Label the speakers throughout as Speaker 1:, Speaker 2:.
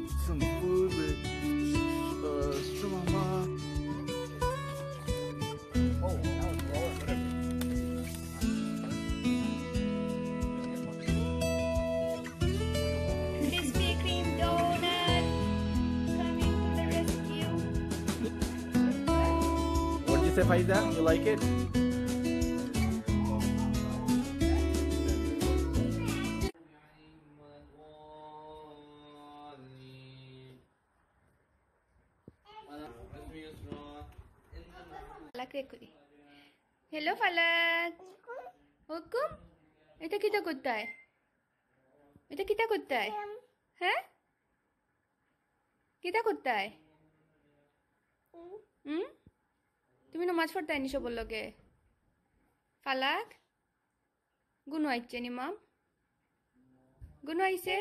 Speaker 1: some food with mama. Oh, that was lower, whatever.
Speaker 2: Krispy Kreme donut coming to the rescue.
Speaker 1: What did you say, Faiza? You like it?
Speaker 2: Hello Falak হুকুম এটা কিটা করতে হয় এটা কিটা করতে হয় হ্যাঁ কিটা করতে হয় তুমি নামাজ পড়তে আইনিছো বললোকে ফালাক গুনু আইছে নি মাম গুনু আইছে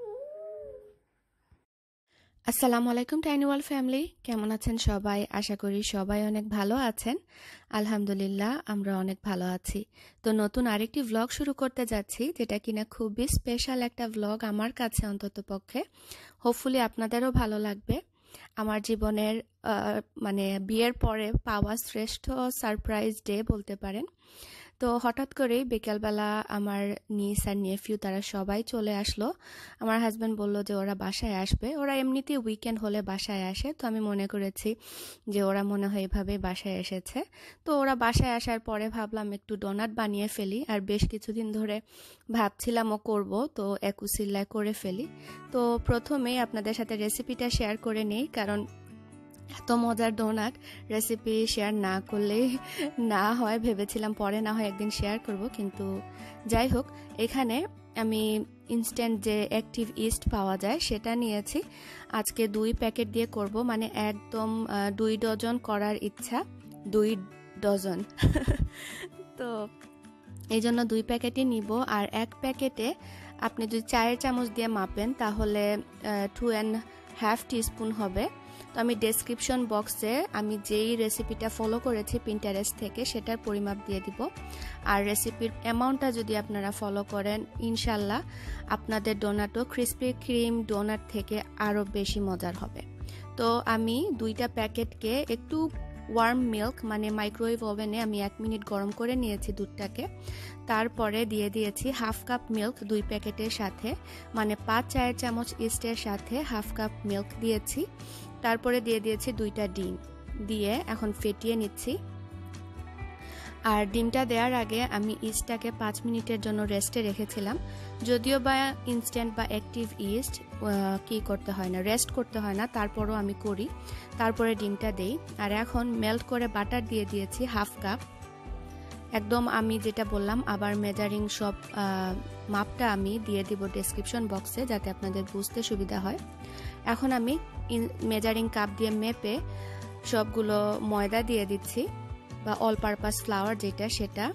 Speaker 2: আসসালামু আলাইকুম টাইনি ওয়ার্ল্ড ফ্যামিলি কেমন আছেন সবাই আশা করি সবাই অনেক ভালো আছেন আলহামদুলিল্লাহ আমরা অনেক ভালো আছি তো নতুন আরেকটি ব্লগ শুরু করতে যাচ্ছি যেটা কিনা খুবই স্পেশাল একটা ব্লগ আমার কাছে অন্ততপক্ষে হোপফুলি আপনাদেরও ভালো লাগবে আমার জীবনের মানে বিয়ের পরে পাওয়া শ্রেষ্ঠ সারপ্রাইজ ডে বলতে পারেন তো হঠাৎ করেই বিকেলবেলা আমার নিস আর নেফিউ তারা সবাই চলে আসলো আমার হাজবেন্ড বলল যে ওরা বাসায় আসবে ওরা এমনিতেই উইকেন্ড হলে বাসায় আসে তো আমি মনে করেছি যে ওরা মনে হয় এভাবে বাসায় এসেছে তো ওরা বাসায় আসার পরে ভাবলাম একটু ডোনাট বানিয়ে ফেলি আর বেশ কিছুদিন ধরে ভাবছিলামও করব তো একুশিল্লায় করে ফেলি তো প্রথমেই আপনাদের সাথে রেসিপিটা শেয়ার করে নেই কারণ এত মজার ডোনাট রেসিপি শেয়ার না করলেই না হয় ভেবেছিলাম পরে না হয় একদিন শেয়ার করব কিন্তু যাই হোক এখানে আমি ইনস্ট্যান্ট যে অ্যাক্টিভ ইস্ট পাওয়া যায় সেটা নিয়েছি আজকে 2 প্যাকেট দিয়ে করব মানে একদম 2 ডজন করার ইচ্ছা 2 ডজন তো এই জন্য 2 প্যাকেটই নিব আর 1 প্যাকেটে আপনি যদি 4 চামচ দিয়ে মাপেন তাহলে 2.5 টিস্পুন হবে তো আমি ডেসক্রিপশন বক্সে আমি যেই রেসিপিটা ফলো করেছি পিন্টারেস্ট থেকে সেটার পরিমাপ দিয়ে দিব আর রেসিপির অ্যামাউন্টটা যদি আপনারা ফলো করেন ইনশাল্লাহ আপনাদের ডোনাটও ক্রিসপি ক্রিম ডোনাট থেকে আরও বেশি মজার হবে তো আমি 2টা প্যাকেটকে একটু ওয়ার্ম মিল্ক মানে মাইক্রোওয়েভ ওভেনে আমি 1 মিনিট গরম করে নিয়েছি দুধটাকে তারপরে দিয়ে দিয়েছি হাফ কাপ মিল্ক 2 প্যাকেটের সাথে মানে 5 চায়ের চামচ ইস্টের সাথে হাফ কাপ মিল্ক দিয়েছি তারপরে দিয়ে দিয়েছি 2টা ডিম দিয়ে এখন ফেটিয়ে নিচ্ছি আর ডিমটা দেওয়ার আগে আমি ইস্টটাকে 5 মিনিটের জন্য রেস্টে রেখেছিলাম যদিও বা ইনস্ট্যান্ট বা অ্যাক্টিভ ইস্ট কি করতে হয় না রেস্ট করতে হয় না তারপরও আমি করি তারপরে ডিমটা দেই আর এখন মেল্ট করে বাটার দিয়ে দিয়েছি হাফ কাপ একদম আমি যেটা বললাম আবার মেজারিং সব মাপটা আমি দিয়ে দিব ডেসক্রিপশন বক্সে যাতে আপনাদের বুঝতে সুবিধা হয় এখন আমি মেজারিং কাপ দিয়ে মেপে সবগুলো ময়দা দিয়ে দিচ্ছি বা অল পারপাস ফ্লাওয়ার যেটা সেটা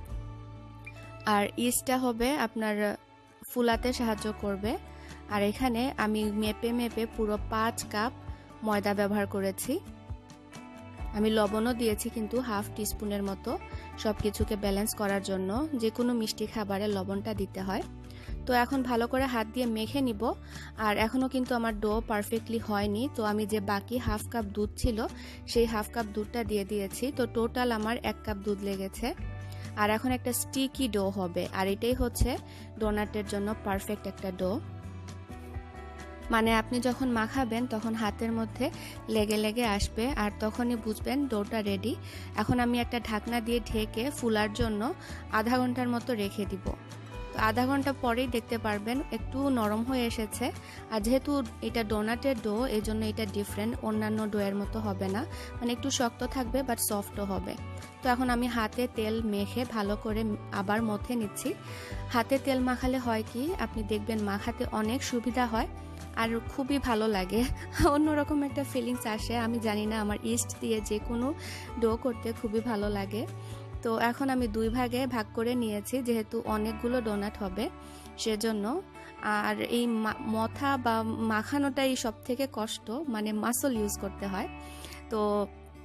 Speaker 2: আর ইস্টটা হবে আপনার ফুলাতে সাহায্য করবে আর এখানে আমি মেপে পুরো 5 কাপ ময়দা ব্যবহার করেছি আমি লবণও দিয়েছি কিন্তু হাফ টিস্পুনের মতো সবকিছুকে ব্যালেন্স করার জন্য যে কোনো মিষ্টি খাবারে লবণটা দিতে হয় তো এখন ভালো করে হাত দিয়ে মেখে নিব আর এখনো কিন্তু আমার ডো পারফেক্টলি হয়নি তো আমি যে বাকি হাফ কাপ দুধ ছিল সেই হাফ কাপ দুধটা দিয়ে দিয়েছি তো টোটাল আমার 1 কাপ দুধ লেগেছে আর এখন একটা স্টিকি ডো হবে আর এটাই হচ্ছে ডোনাটের জন্য পারফেক্ট একটা ডো মানে আপনি যখন মাখাবেন তখন হাতের মধ্যে লেগে লেগে আসবে আর তখনই বুঝবেন ডোটা রেডি এখন আমি একটা ঢাকনা দিয়ে ঢেকে ফুলার জন্য আধা ঘন্টার মতো রেখে দিব তো আধা ঘন্টা পরেই দেখতে পারবেন একটু নরম হয়ে এসেছে আর যেহেতু এটা ডোনাটের ডো এই জন্য এটা ডিফারেন্ট অন্যান্য ডোয়ের মতো হবে না মানে একটু শক্ত থাকবে বাট সফটও হবে তো এখন আমি হাতে তেল মেখে ভালো করে আবার মথে নিচ্ছি হাতে তেল মাখালে হয় কি আপনি দেখবেন মাখাতে অনেক সুবিধা হয় আর খুবই ভালো লাগে অন্যরকম একটা ফিলিংস আসে আমি জানি না আমার ইস্ট দিয়ে যে কোনো ডো করতে খুবই ভালো লাগে তো এখন আমি 2 ভাগে ভাগ করে নিয়েছি যেহেতু অনেকগুলো ডোনাট হবে সেজন্য আর এই মথা বা মাখানোটাই সবথেকে কষ্ট মানে মাসল ইউজ করতে হয় তো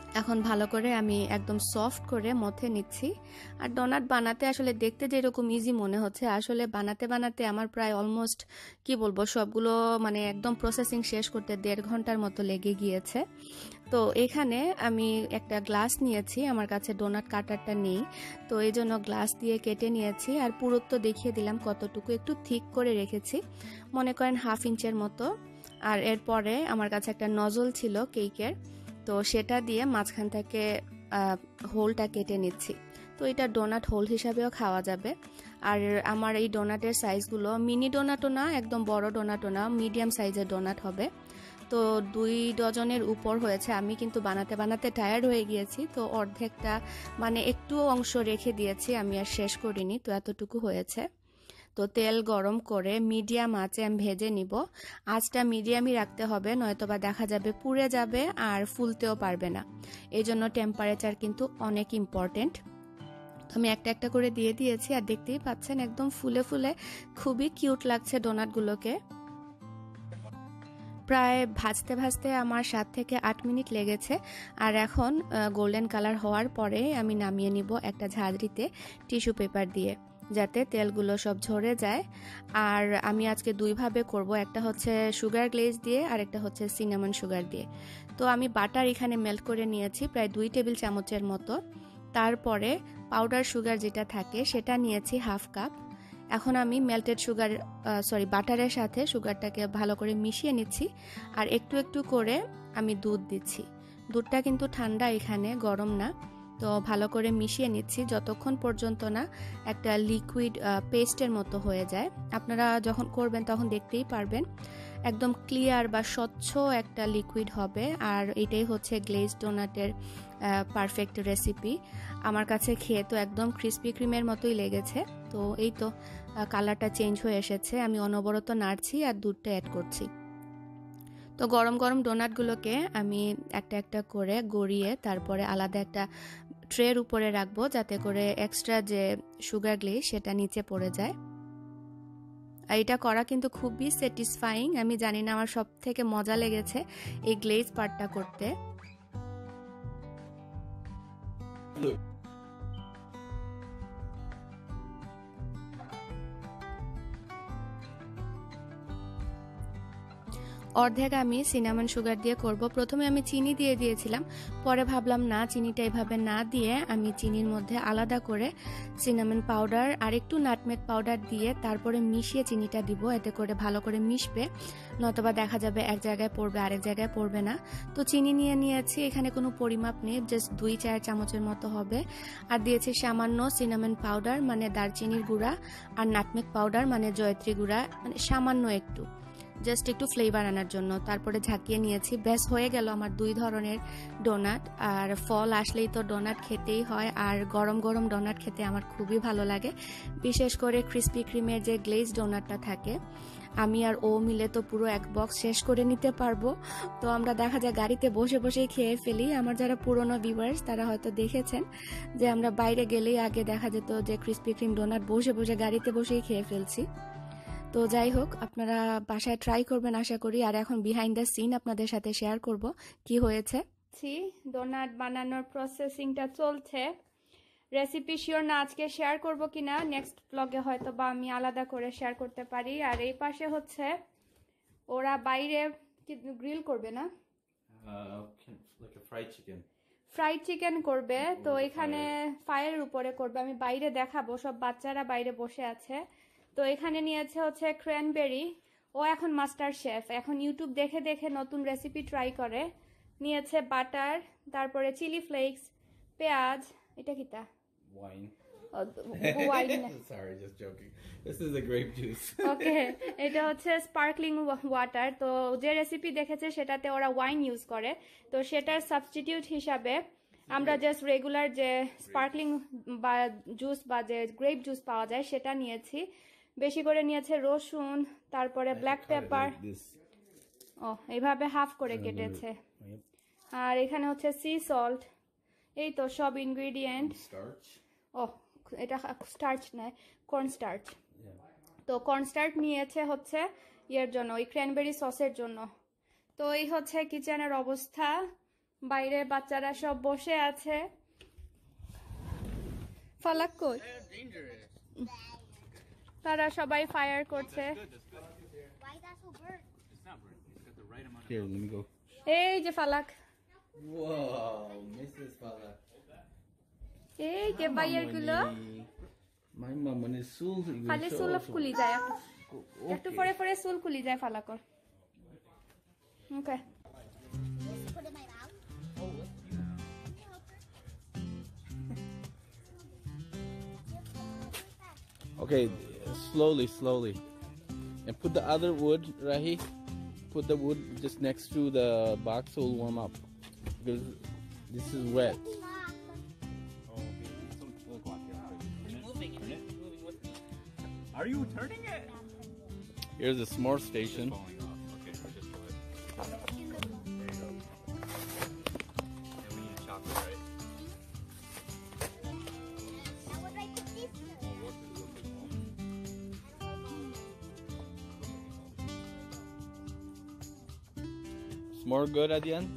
Speaker 2: এখন ভালো করে আমি একদম সফট করে মথে নিচ্ছি। আর ডোনাট বানাতে আসলে দেখতে যেরকম ইজি মনে হচ্ছে, আসলে বানাতে বানাতে আমার প্রায় অলমোস্ট কি বলবো সবগুলো মানে একদম প্রসেসিং শেষ করতে 1.5 ঘন্টার মতো লেগে গিয়েছে। তো এখানে আমি একটা গ্লাস নিয়েছি, আমার কাছে ডোনাট কাটারটা নেই, তো এই জন্য গ্লাস দিয়ে কেটে নিয়েছি। আর পুরুত্ব দেখিয়ে দিলাম কতটুকু, একটু থিক করে রেখেছি, মনে করেন 1/2 ইঞ্চের মতো। আর এরপরে আমার কাছে একটা নজল ছিল কেকের, তো সেটা দিয়ে মাঝখান থেকে হোলটা কেটে নিচ্ছি। তো এটা ডোনাট হোল হিসাবেও খাওয়া যাবে। আর আমার এই ডোনাটের সাইজগুলো মিনি ডোনাটও না, একদম বড় ডোনাটও না, মিডিয়াম সাইজের ডোনাট হবে। তো 2 ডজনের উপর হয়েছে। আমি কিন্তু বানাতে বানাতে টায়ার্ড হয়ে গিয়েছি, তো অর্ধেকটা মানে একটু অংশ রেখে দিয়েছি, আমি আর শেষ করিনি, তো এতটুকু হয়েছে। তো তেল গরম করে মিডিয়াম আঁচে আমি ভেজে নিব। আঁচটা মিডিয়ামই রাখতে হবে, নয়তোবা দেখা যাবে পুড়ে যাবে আর ফুলতেও পারবে না। এই জন্য টেম্পারেচার কিন্তু অনেক ইম্পর্টেন্ট। তো আমি একটা একটা করে দিয়ে দিয়েছি, আর দেখতেই পাচ্ছেন একদম ফুলে ফুলে খুবই কিউট লাগছে ডোনাটগুলোকে। প্রায় ভাজতে ভাজতে আমার 7 থেকে 8 মিনিট লেগেছে। আর এখন গোল্ডেন কালার হওয়ার পরে আমি নামিয়ে নিব একটা ঝাঁঝরিতে টিস্যু পেপার দিয়ে, যাতে তেলগুলো সব ঝরে যায়। আর আমি আজকে দুইভাবে করব, একটা হচ্ছে সুগার গ্লেজ দিয়ে আর একটা হচ্ছে সিনামন সুগার দিয়ে। তো আমি বাটার এখানে মেল্ট করে নিয়েছি প্রায় 2 টেবিল চামচের মতো। তারপরে পাউডার সুগার যেটা থাকে সেটা নিয়েছি 1/2 কাপ। এখন আমি মেল্টেড সুগার বাটারের সাথে সুগারটাকে ভালো করে মিশিয়ে নিচ্ছি। আর একটু একটু করে আমি দুধ দিচ্ছি। দুধটা কিন্তু ঠান্ডা, এখানে গরম না। তো ভালো করে মিশিয়ে নিচ্ছি যতক্ষণ পর্যন্ত না একটা লিকুইড পেস্টের মতো হয়ে যায়। আপনারা যখন করবেন তখন দেখতেই পারবেন একদম ক্লিয়ার বা স্বচ্ছ একটা লিকুইড হবে। আর এটাই হচ্ছে গ্লেজ ডোনাটের পারফেক্ট রেসিপি। আমার কাছে খেয়ে তো একদম ক্রিস্পি ক্রিমের মতোই লেগেছে। তো এই তো কালারটা চেঞ্জ হয়ে এসেছে, আমি অনবরত নাড়ছি আর দুধটা অ্যাড করছি। তো গরম গরম ডোনাটগুলোকে আমি একটা একটা করে গড়িয়ে তারপরে আলাদা একটা ট্রের উপরে রাখবো, যাতে করে এক্সট্রা যে সুগার গ্লেজ সেটা নিচে পড়ে যায়। আর এটা করা কিন্তু খুবই স্যাটিসফাইং। আমি জানি না, আমার সব থেকে মজা লেগেছে এই গ্লেজ পার্টটা করতে। অর্ধেক আমি সিনামন সুগার দিয়ে করব। প্রথমে আমি চিনি দিয়ে দিয়েছিলাম, পরে ভাবলাম না, চিনিটা এভাবে না দিয়ে আমি চিনির মধ্যে আলাদা করে সিনামন পাউডার আর একটু নাটমেগ পাউডার দিয়ে তারপরে মিশিয়ে চিনিটা দিব, এতে করে ভালো করে মিশবে। নতবা দেখা যাবে এক জায়গায় পড়বে আরেক জায়গায় পড়বে না। তো চিনি নিয়ে নিয়েছি, এখানে কোনো পরিমাপ নেই, জাস্ট 2-4 চামচের মতো হবে। আর দিয়েছি সামান্য সিনামন পাউডার মানে দারচিনির গুঁড়া, আর নাটমেগ পাউডার মানে জয়ত্রী গুঁড়া, মানে সামান্য একটু, জাস্ট একটু ফ্লেভার আনার জন্য। তারপরে ঝাঁকিয়ে নিয়েছি, ব্যাস হয়ে গেল আমার 2 ধরনের ডোনাট। আর ফল আসলেই তো ডোনাট খেতেই হয়, আর গরম গরম ডোনাট খেতে আমার খুবই ভালো লাগে। বিশেষ করে ক্রিস্পি ক্রিমের যে গ্লেজ ডোনাটটা থাকে, আমি আর ও মিলে তো পুরো এক বক্স শেষ করে নিতে পারবো। তো আমরা দেখা যায় গাড়িতে বসে বসেই খেয়ে ফেলি। আমার যারা পুরনো ভিউয়ার্স তারা হয়তো দেখেছেন যে আমরা বাইরে গেলেই আগে দেখা যেত যে ক্রিস্পি ক্রিম ডোনাট বসে বসে গাড়িতে বসেই খেয়ে ফেলছি। তো যাই হোক, আপনারা বাসায় ট্রাই করবেন আশা করি। আর এখন বিহাইন্ড দ্য সিন আপনাদের সাথে শেয়ার করব কি হয়েছে। ডোনাট বানানোর প্রসেসিংটা চলছে। রেসিপি শিওর না আজকে শেয়ার করব কিনা, নেক্সট ব্লগে হয়তো বা আমি আলাদা করে শেয়ার করতে পারি। আর এই পাশে হচ্ছে ওরা বাইরে গ্রিল করবে না, ফ্রাইড চিকেন করবে। তো এখানে ফায়ারের উপরে করবে, আমি বাইরে দেখাবো, সব বাচ্চারা বাইরে বসে আছে। তো এখানে নিয়েছে হচ্ছে ক্র্যানবেরি, ও এখন মাস্টার শেফ, এখন ইউটিউব দেখে দেখে নতুন রেসিপি ট্রাই করে। নিয়েছে বাটার, তারপরে চিলি ফ্লেক্স, পেঁয়াজ, এটা কিটা
Speaker 1: Wine.
Speaker 2: Wine
Speaker 1: Sorry, just joking. This is a grape juice.
Speaker 2: Okay, এটা হচ্ছে স্পার্কলিং ওয়াটার। তো যে রেসিপি দেখেছে সেটাতে ওরা ওয়াইন ইউজ করে, তো সেটার সাবস্টিটিউট হিসাবে আমরা জাস্ট রেগুলার যে স্পার্কলিং বা জুস বা যে গ্রেপ জুস পাওয়া যায় সেটা নিয়েছি। বেশি করে নিয়েছে রসুন, তারপরে ব্ল্যাক পেপার, ও এইভাবে হাফ করে কেটেছে। আর এখানে হচ্ছে সি সল্ট, এই তো সব ইনগ্রেডিয়েন্ট। ও এটা স্টার্চ নয়, কর্ন স্টার্চ। তো কর্ন স্টার্চ নিয়েছে হচ্ছে ইয়ের জন্য, ওই ক্র্যানবেরি সসের জন্য। তো এই হচ্ছে কিচেনের অবস্থা। বাইরে বাচ্চারা সব বসে আছে। ফালাক কই? তারা সবাই ফায়ার করছে।
Speaker 1: Here, let me go.
Speaker 2: এই যে ফালাক,
Speaker 1: Whoa, Mrs. Fala.
Speaker 2: এই যে বাইয়ের গুলো
Speaker 1: My mama is soul.
Speaker 2: খালি চুল খুলি যায়, একটু পরে পরে চুল খুলি যায় ফালাকর। ওকে,
Speaker 3: Put it in my mouth.
Speaker 1: Okay, slowly, slowly. And put the other wood, Rahi. Put the wood just next to the box so it'll warm up. Because this is wet.
Speaker 4: Are you turning it?
Speaker 1: Here's the s'more station.
Speaker 4: Falling off. Okay, so just pull it. There you go. And we need chocolate, right?
Speaker 3: Now what do I put this?
Speaker 1: S'more good at the end?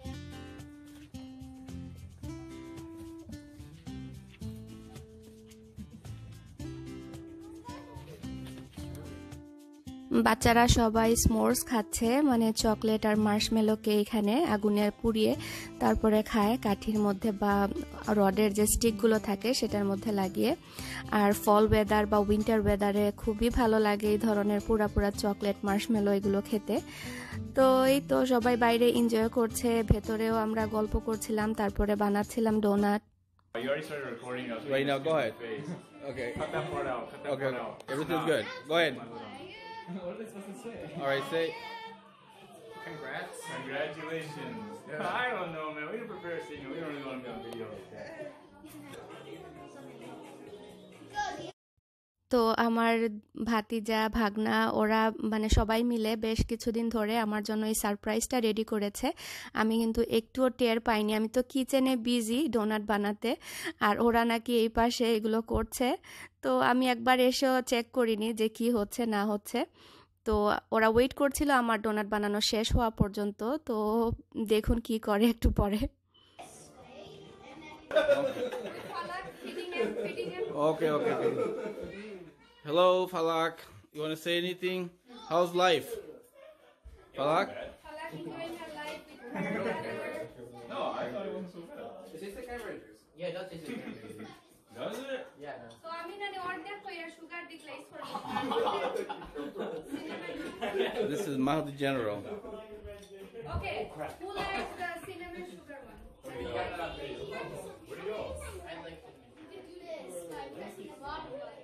Speaker 2: বাচ্চারা সবাই s'mores খাচ্ছে, মানে chocolate আর মার্শমেলোকে এখানে আগুনে পুড়িয়ে তারপরে খায় কাঠির মধ্যে বা রডের যে স্টিকগুলো থাকে সেটার মধ্যে লাগিয়ে। আর ফল ওয়েদার বা উইন্টার ওয়েদারে খুবই ভালো লাগে এই ধরনের পুরা পুরা চকলেট মার্শমেলো এগুলো খেতে। তো এই তো সবাই বাইরে এনজয় করছে, ভেতরেও আমরা গল্প করছিলাম, তারপরে বানাচ্ছিলাম doughnut.
Speaker 4: You already started recording us.
Speaker 1: Right now, go ahead. Okay.
Speaker 4: Cut that part out. Cut that
Speaker 1: Okay,
Speaker 4: part out.
Speaker 1: everything's good. Go ahead.
Speaker 4: What are they supposed to say?
Speaker 1: All right, say.
Speaker 4: Congrats. Congratulations. I don't know, man. We didn't prepare a signal. We don't really want to be on video like that.
Speaker 2: তো আমার ভাতিজা ভাগনা ওরা মানে সবাই মিলে বেশ কিছুদিন ধরে আমার জন্য এই সারপ্রাইজটা রেডি করেছে। আমি কিন্তু একটুও টের পাইনি, আমি তো কিচেনে বিজি ডোনাট বানাতে, আর ওরা নাকি এই পাশে এগুলো করছে। তো আমি একবার এসেও চেক করিনি যে কি হচ্ছে না হচ্ছে। তো ওরা ওয়েট করছিল আমার ডোনাট বানানো শেষ হওয়া পর্যন্ত। তো দেখুন কি করে একটু পরে।
Speaker 1: Okay, okay, okay. Hello, Falak. You want to say anything? How's life? Falak?
Speaker 4: No, I thought it wasn't so bad.
Speaker 5: It tastes like Power Rangers. Yeah, it does taste like Power Rangers.
Speaker 4: Does it?
Speaker 5: Yeah, it does.
Speaker 2: তো আমি না অর্ধেক কইরা sugar ডিক্লাইজ করব।
Speaker 1: This is Mahdi General.
Speaker 2: Okay, who likes the cinnamon sugar one?
Speaker 4: Where'd he go?
Speaker 5: I like it.
Speaker 3: You can do this by pressing the bottom button.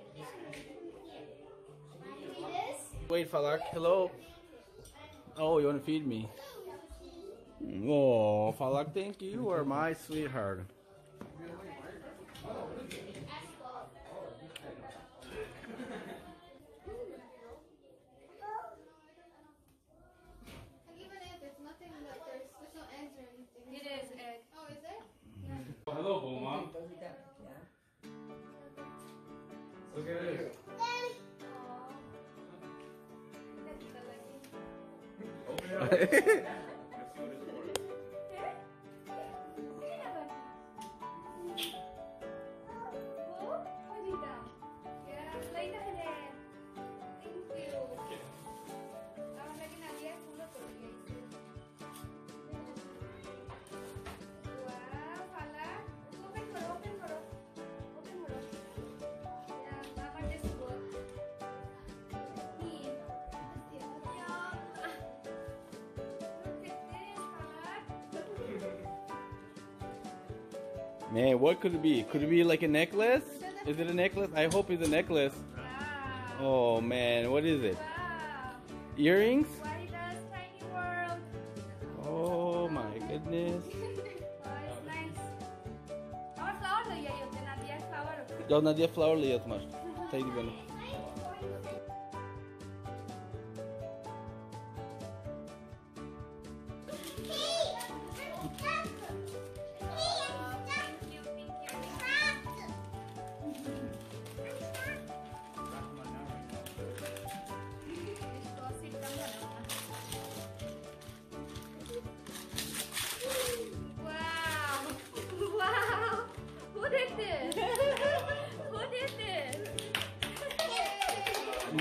Speaker 3: Do this.
Speaker 1: Wait, Falak. Hello. Oh, you want to feed me? Oh, Falak, thank you. You are my sweetheart.
Speaker 3: And even if it's nothing that there's no eggs or anything.
Speaker 2: It is egg.
Speaker 3: Oh, is there?
Speaker 4: Hello, Bulma. Look at this. Open it up. Let's see what it's for.
Speaker 1: Man, what could it be? Could it be like a necklace? Is it a necklace? I hope it's a necklace. Oh man, what is it? Earrings? Oh my goodness. Ya Nadia flower yatmış. Taydi beni.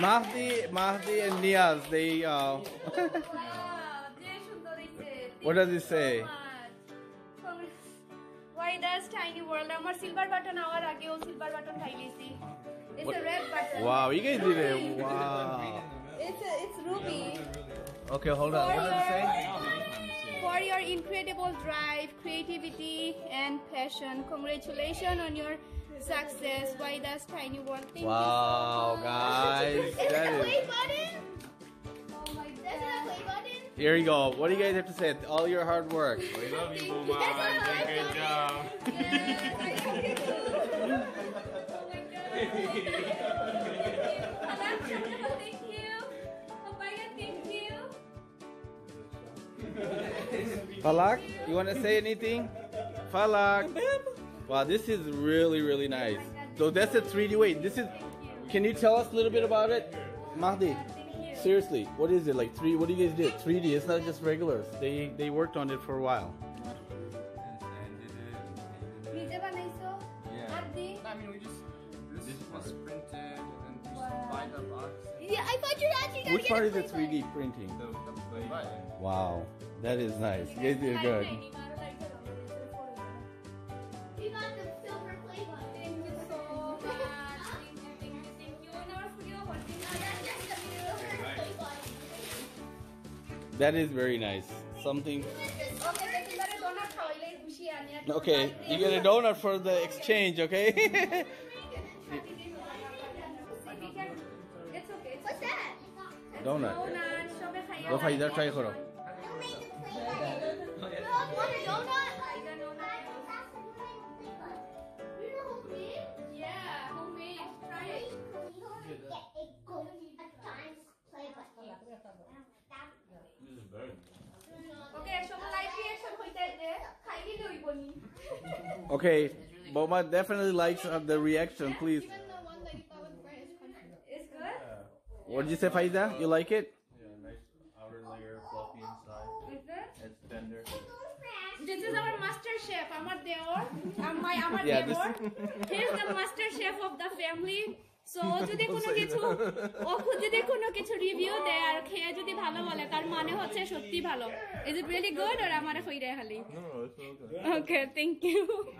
Speaker 1: Mahdi and Niaz, they what does it say?
Speaker 6: Why does tiny world? Our silver button hour aage o silver button খাইলিছি. It's a red button.
Speaker 1: Wow, you guys did it. Wow.
Speaker 6: It's Ruby.
Speaker 1: Okay, hold on. What does it say?
Speaker 6: For your incredible drive, creativity, and passion, congratulations on your success. Why does tiny world? Thank
Speaker 1: Wow,
Speaker 6: you so much.
Speaker 1: guys.
Speaker 3: Is it
Speaker 1: That
Speaker 3: a play
Speaker 1: is,
Speaker 3: button?
Speaker 6: Oh my
Speaker 3: That's
Speaker 6: god.
Speaker 3: a play button?
Speaker 1: here you go. What do you guys have to say? All your hard work.
Speaker 4: We love you, Booma. You did a great job.
Speaker 6: Thank you. Papaya, thank you.
Speaker 1: Falak, you want to say anything? Falak. Wow, this is really, really nice. So that's a 3D. Wait, this is. Can you tell us a little bit about it, Mahdi? Seriously, what is it like? What do you guys did? 3D. It's not just regulars. They worked on it for a while.
Speaker 6: নিজে বানাইছো? হাত দি?
Speaker 4: I mean, this was printed and just buy the box.
Speaker 3: Yeah, I thought you were actually going
Speaker 1: Which
Speaker 3: to
Speaker 1: part
Speaker 3: get
Speaker 1: is the 3D printing?
Speaker 4: The play button.
Speaker 1: Wow, that is nice. You guys did good.
Speaker 3: You got the silver play button.
Speaker 6: Thank you so much. Thank you. And our studio holding.
Speaker 3: That's just the silver play button.
Speaker 1: That is very nice. Something.
Speaker 6: Okay, তেতুলারে donut খাওয়াইলে খুশি আনি আর
Speaker 1: Okay, you get a donut for the exchange. Okay.
Speaker 6: It's okay.
Speaker 3: What's that?
Speaker 1: Donut.
Speaker 6: Donut, সবে খাইয়া
Speaker 1: Go Faida, try করো.
Speaker 3: Who made the play button? Girls want a donut? You know who made?
Speaker 6: Yeah, homemade. Try it. Okay, সব live reaction হইতাছে খাইলি লইবনি
Speaker 1: Okay, Boma definitely likes the reaction. Please.
Speaker 3: Even the one that you thought was bright is crunchy.
Speaker 6: It's good.
Speaker 1: What did you say, Faida? You like it?
Speaker 7: Yeah, nice outer layer, fluffy inside.
Speaker 6: Is it?
Speaker 7: It's tender.
Speaker 6: This is our master chef, আমার দেওর, আমার
Speaker 1: Yeah,
Speaker 6: দেওর. He is the master chef of the family. So যদি কোনো কিছু review দেয় আর খেয়ে যদি ভালো বলে তার মানে হচ্ছে সত্যি ভালো. Is it really good or আমারে কইরা খালি?
Speaker 7: No, it's so good.
Speaker 6: Okay, thank you.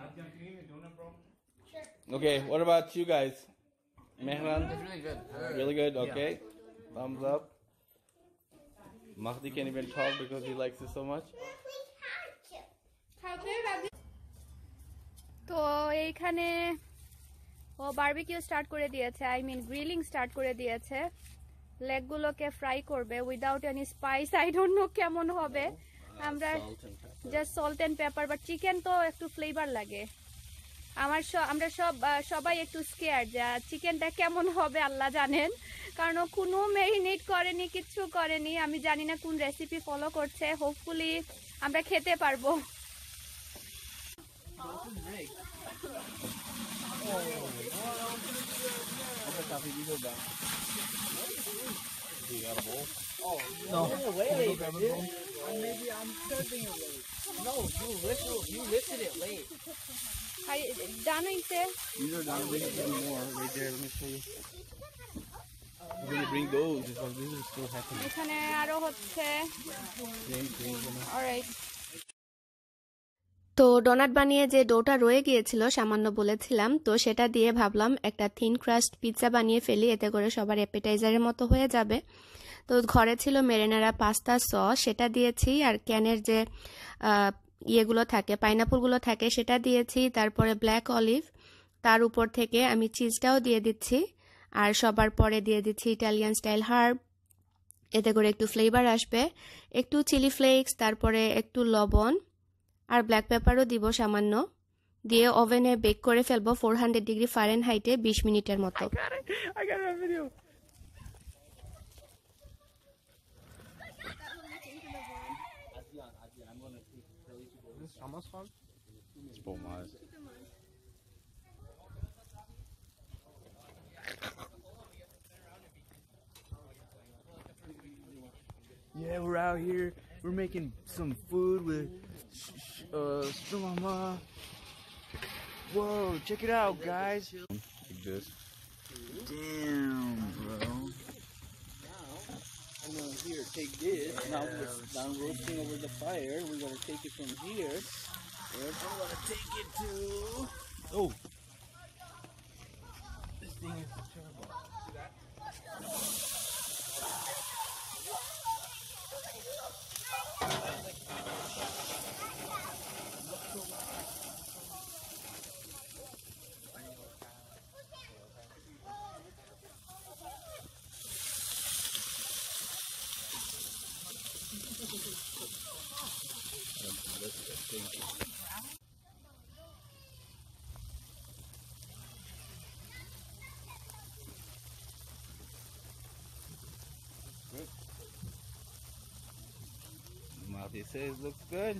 Speaker 1: Okay, what about you guys? Mehran?
Speaker 5: It's really good.
Speaker 1: Really good? Okay. Thumbs up. Mahdi can't even talk because he likes it so much.
Speaker 6: তো এইখানে ও barbecue start করে দিয়েছে, I mean grilling start করে দিয়েছে। লেগগুলোকে fry করবে without any spice. I don't know কেমন হবে। আমরা just salt and pepper, but chicken তো একটু ফ্লেভার লাগে। আমরা সবাই একটু স্কেয়ার যে চিকেনটা কেমন হবে আল্লাহ জানেন, কারণ ও কোনো ম্যারিনেট করেনি, কিচ্ছু করেনি। আমি জানি না কোন রেসিপি ফলো করছে। হোপফুলি আমরা খেতে পারবো।
Speaker 5: You lifted it late.
Speaker 6: ডান হইছে।
Speaker 1: These are done. Bring more right there. Let me show you. I'm gonna bring those because this is still happening.
Speaker 6: এখানে আরো হচ্ছে। অলরাইট।
Speaker 2: তো ডোনাট বানিয়ে যে ডোটা রয়ে গিয়েছিল সামান্য বলেছিলাম, তো সেটা দিয়ে ভাবলাম একটা থিন ক্রাস্ট পিৎজা বানিয়ে ফেলি, এতে করে সবার অ্যাপেটাইজারের মতো হয়ে যাবে। তো ঘরে ছিল মেরিনেরা পাস্তা সস, সেটা দিয়েছি, আর ক্যানের যে ইয়েগুলো থাকে, পাইনাপলগুলো থাকে, সেটা দিয়েছি। তারপরে ব্ল্যাক অলিভ, তার উপর থেকে আমি চিজটাও দিয়ে দিচ্ছি, আর সবার পরে দিয়ে দিচ্ছি ইটালিয়ান স্টাইল হার্ব, এতে করে একটু ফ্লেভার আসবে। একটু চিলি ফ্লেক্স, তারপরে একটু লবণ আর ব্ল্যাক পেপারও দিব সামান্য, দিয়ে ওভেনে বেক করে ফেলবো 400 ডিগ্রি ফারেনহাইটে 20 মিনিটের মতো।
Speaker 1: I got a video.
Speaker 7: This is Thomas fun?
Speaker 1: It's Boma's.
Speaker 7: Yeah, we're out here. We're making some food with Mama. Whoa, check it out, guys.
Speaker 1: Like this.
Speaker 7: Damn, bro.
Speaker 1: gonna here take this. Now it's down roasting over the fire. We're gonna take it from here. And I'm gonna take it to. Oh, this thing is terrible. Mahdi says looks good.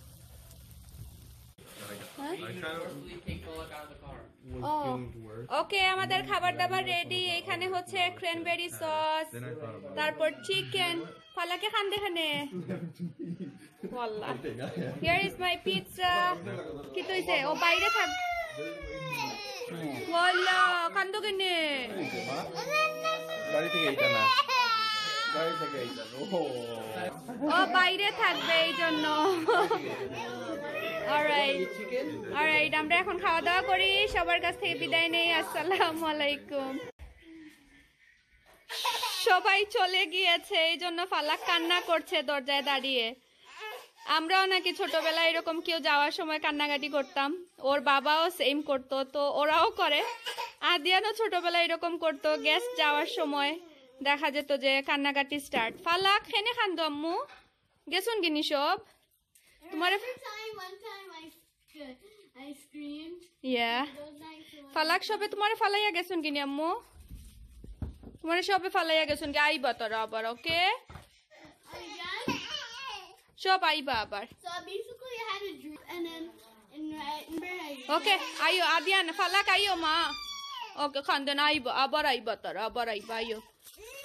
Speaker 5: Forcefully take Pollock out of the car.
Speaker 6: ওকে আমাদের খাবার দাবার ready এখানে হচ্ছে cranberry sauce তারপর chicken ফালাকে খান দেখানে ওয়াল্লাহ হিয়ার ইজ মাই পিৎজা কি কইছে ও বাইরে থাক ওয়াল্লাহ খান তো কেনে
Speaker 1: গাড়ি থেকে এইটা না গাড়ি থেকে এইটা
Speaker 6: ও বাইরে থাকবে এই জন্য অলরাইট আমরা এখন খাওয়া দাওয়া করি সবার কাছ থেকে বিদায় নেই আসসালামু আলাইকুম সবাই চলে গিয়েছে এই জন্য ফালাক কান্না করছে দরজায় দাঁড়িয়ে আমরাও নাকি ছোটবেলায় এরকম কেউ যাওয়ার সময় কান্নাকাটি করতাম ওর বাবাও সেম করতো তো ওরাও করে আদিয়ানও ছোটবেলায় এরকম করতো গেস্ট যাওয়ার সময় দেখা যেত যে কান্নাকাটি স্টার্ট ফালাক হেনে খান্দো আম্মু গেছুন কিনি সব তোমার
Speaker 3: One time I screamed.
Speaker 6: Yeah.
Speaker 3: Those nights were
Speaker 6: ফালাক সবে তোমারে ফালাইয়া গেছুন কিনি আম্মু তোমারে সবে ফালাইয়া গেছুন কি আইবা তোরা আবার ওকে
Speaker 3: again.
Speaker 6: সব আইবা আবার
Speaker 3: So basically I had a dream and then in bed
Speaker 6: ওকে আইও আদিয়ান ফালাক আইও মা ওকে খান্দন আইবা আবার আইবা তোরা আবার আইবা আইও